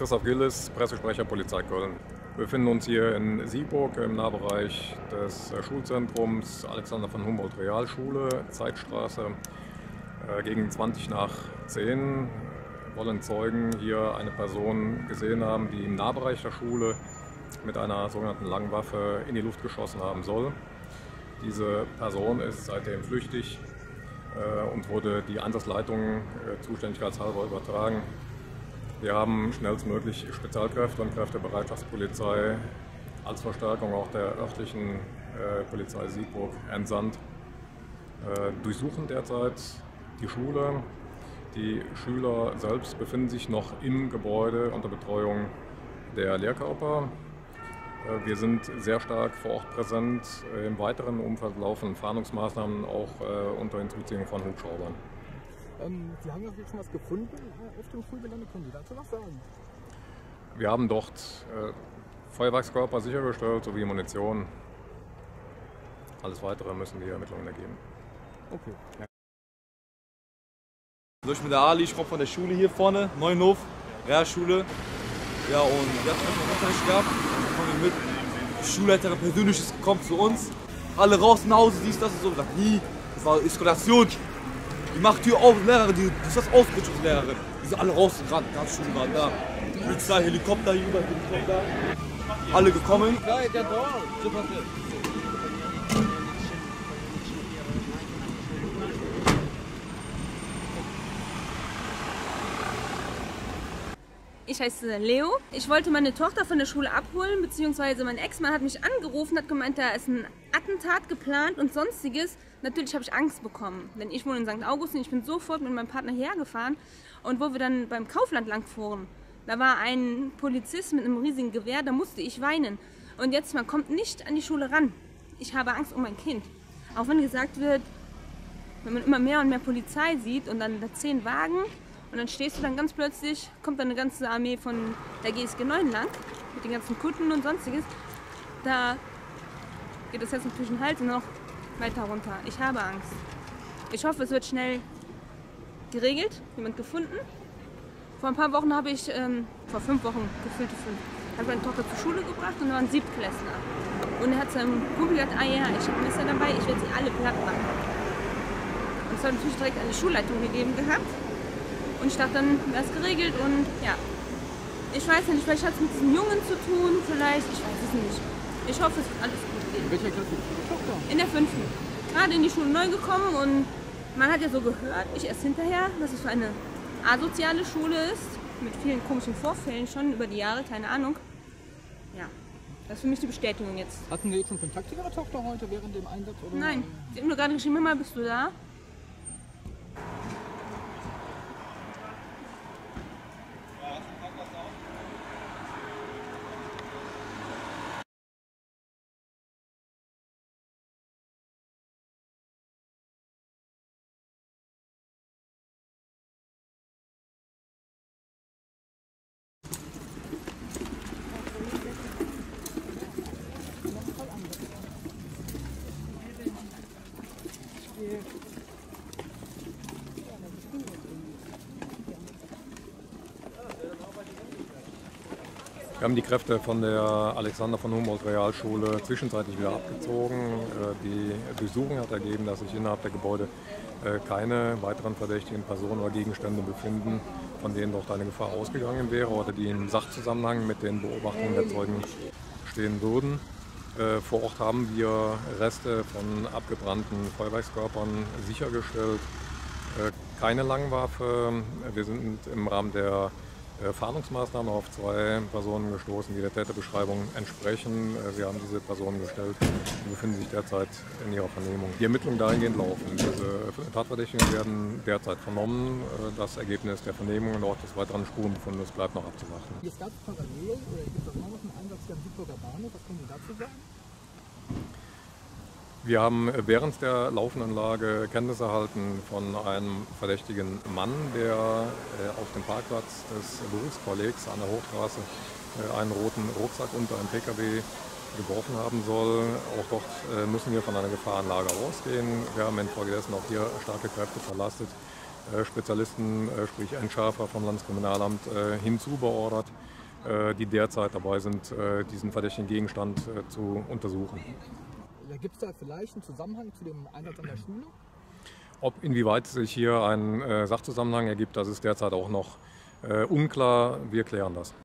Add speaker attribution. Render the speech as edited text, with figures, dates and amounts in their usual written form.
Speaker 1: Christoph Gillis, Pressesprecher Polizei Köln. Wir befinden uns hier in Sieburg im Nahbereich des Schulzentrums Alexander von Humboldt Realschule, Zeitstraße. Gegen 20 nach 10 wollen Zeugen hier eine Person gesehen haben, die im Nahbereich der Schule mit einer sogenannten Langwaffe in die Luft geschossen haben soll. Diese Person ist seitdem flüchtig und wurde die Einsatzleitung zuständigkeitshalber übertragen. Wir haben schnellstmöglich Spezialkräfte und Kräfte der Bereitschaftspolizei als Verstärkung auch der örtlichen Polizei Sieburg entsandt. Durchsuchen derzeit die Schule. Die Schüler selbst befinden sich noch im Gebäude unter Betreuung der Lehrkörper. Wir sind sehr stark vor Ort präsent. Im weiteren Umfeld laufen Fahndungsmaßnahmen auch unter Hinzuziehung von Hubschraubern.
Speaker 2: Sie haben ja jetzt was gefunden auf dem Schulgelände. Können Sie dazu was sagen?
Speaker 1: Wir haben dort Feuerwerkskörper sichergestellt sowie Munition. Alles Weitere müssen die Ermittlungen ergeben.
Speaker 2: Okay. Ja.
Speaker 3: Ich bin der Ali, ich komme von der Schule hier vorne, Neuenhof, Realschule. Ja, und wir hatten einen Unterricht gehabt. Dann kommen wir mit. Die Schulleiterin persönlich ist gekommen zu uns. Alle raus nach Hause, dies, das und so. Und sagt, nie, das war Eskalation. Die macht Tür auf, Lehrerin, die ist das Ausbildungslehrerin. Die sind alle rausgerannt, die ganze Schule war da. Polizei, Helikopter hier über, Helikopter. Alle gekommen.
Speaker 4: Ich heiße Leo. Ich wollte meine Tochter von der Schule abholen, beziehungsweise mein Ex-Mann hat mich angerufen, hat gemeint, da ist ein Attentat geplant und sonstiges. Natürlich habe ich Angst bekommen, denn ich wohne in St. Augustin. Ich bin sofort mit meinem Partner hergefahren und wo wir dann beim Kaufland lang fuhren, da war ein Polizist mit einem riesigen Gewehr, da musste ich weinen. Und jetzt, man kommt nicht an die Schule ran. Ich habe Angst um mein Kind. Auch wenn gesagt wird, wenn man immer mehr und mehr Polizei sieht und dann da 10 Wagen, und dann stehst du dann ganz plötzlich, kommt dann eine ganze Armee von der GSG 9 lang, mit den ganzen Kutten und sonstiges. Da geht es jetzt natürlich den Hals noch weiter runter. Ich habe Angst. Ich hoffe, es wird schnell geregelt, jemand gefunden. Vor ein paar Wochen habe ich, vor 5 Wochen, gefühlte 5, habe meine Tochter zur Schule gebracht und da waren 7-Klässler. Und er hat seinem Kumpel gesagt, ah ja, ich habe ein Messer dabei, ich werde sie alle platt machen. Und es hat natürlich direkt an die Schulleitung gegeben gehabt. Und ich dachte, dann wäre es geregelt und ja, ich weiß nicht, vielleicht hat es mit diesem Jungen zu tun, vielleicht, ich weiß es nicht. Ich hoffe, es wird alles gut gehen.
Speaker 2: In welcher Klasse ist Ihre Tochter?
Speaker 4: In der 5. Gerade in die Schule neu gekommen und man hat ja so gehört, ich erst hinterher, dass es für eine asoziale Schule ist, mit vielen komischen Vorfällen schon über die Jahre, keine Ahnung. Ja, das ist für mich die Bestätigung jetzt.
Speaker 2: Hatten Sie jetzt schon Kontakt zu Ihrer Tochter heute während dem Einsatz? Oder?
Speaker 4: Nein, sie hat mir gerade geschrieben, Mama, bist du da?
Speaker 1: Wir haben die Kräfte von der Alexander von Humboldt Realschule zwischenzeitlich wieder abgezogen. Die Durchsuchung hat ergeben, dass sich innerhalb der Gebäude keine weiteren verdächtigen Personen oder Gegenstände befinden, von denen dort eine Gefahr ausgegangen wäre oder die im Sachzusammenhang mit den Beobachtungen der Zeugen stehen würden. Vor Ort haben wir Reste von abgebrannten Feuerwerkskörpern sichergestellt. Keine Langwaffe. Wir sind im Rahmen der Fahndungsmaßnahmen auf 2 Personen gestoßen, die der Täterbeschreibung entsprechen. Wir haben diese Personen gestellt und befinden sich derzeit in ihrer Vernehmung. Die Ermittlungen dahingehend laufen. Diese Tatverdächtigen werden derzeit vernommen. Das Ergebnis der Vernehmung und auch des weiteren Spurenbefundes bleibt noch abzuwarten.
Speaker 2: Jetzt gab es parallel, oder gibt es auch immer noch einen Einsatz hier am Sieburger Bahnhof. Was können Sie dazu sagen?
Speaker 1: Wir haben während der laufenden Lage Kenntnis erhalten von einem verdächtigen Mann, der auf dem Parkplatz des Berufskollegs an der Hochstraße einen roten Rucksack unter einem Pkw geworfen haben soll. Auch dort müssen wir von einer Gefahrenlage ausgehen. Wir haben infolgedessen auch hier starke Kräfte verlastet, Spezialisten, sprich Entschärfer vom Landeskriminalamt hinzubeordert. die derzeit dabei sind, diesen verdächtigen Gegenstand zu untersuchen.
Speaker 2: Ja, gibt es da vielleicht einen Zusammenhang zu dem Einsatz an der Schule?
Speaker 1: Inwieweit sich hier ein Sachzusammenhang ergibt, das ist derzeit auch noch unklar. Wir klären das.